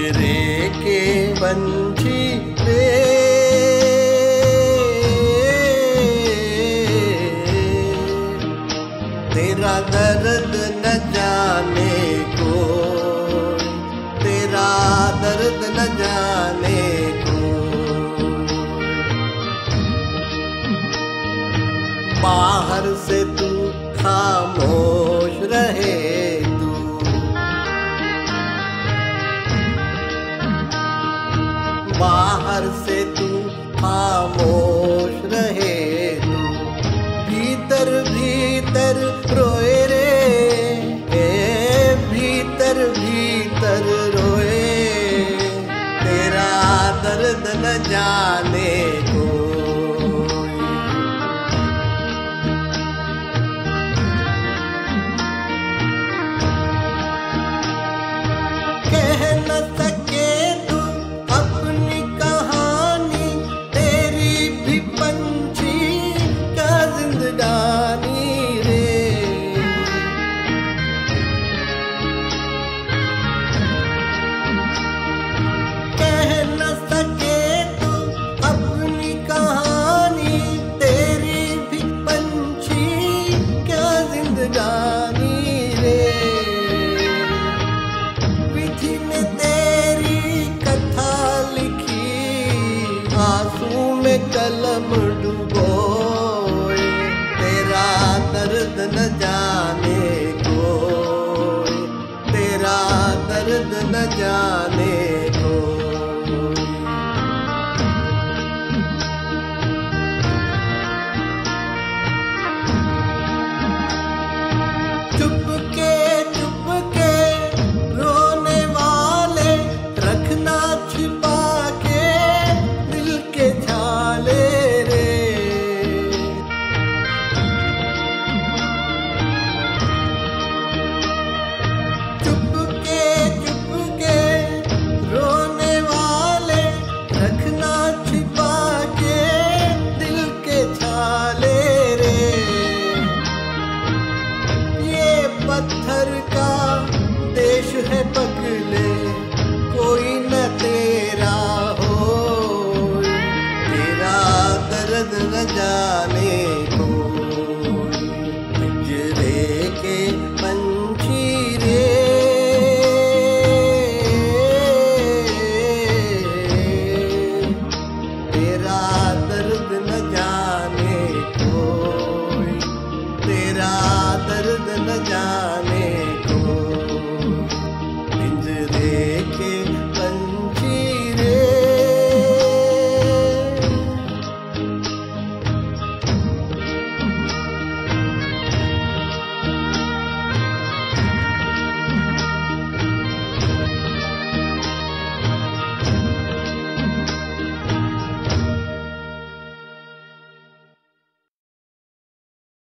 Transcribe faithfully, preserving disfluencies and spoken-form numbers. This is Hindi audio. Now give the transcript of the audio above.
पिंजरे के पंछी रे, तेरा दर्द न जाने कोई, तेरा दर्द न जाने कोई। बाहर से तू खामोश रहे तू, बाहर से तू खामोश रहे तू, भीतर भीतर रोए रे, ए भीतर भीतर रोए, तेरा दर्द न जाने कोई। कह न सके तू अपनी कहानी, तेरी भी पंछी क्या जिंदगानी रे। कह न सके तू अपनी कहानी, तेरी भी पंछी क्या जिंदगानी रे। विधि ने तेरी कथा लिखी, आंसू में कलम डुबोए, तेरा दर्द न जाने कोई, तेरा दर्द न जाने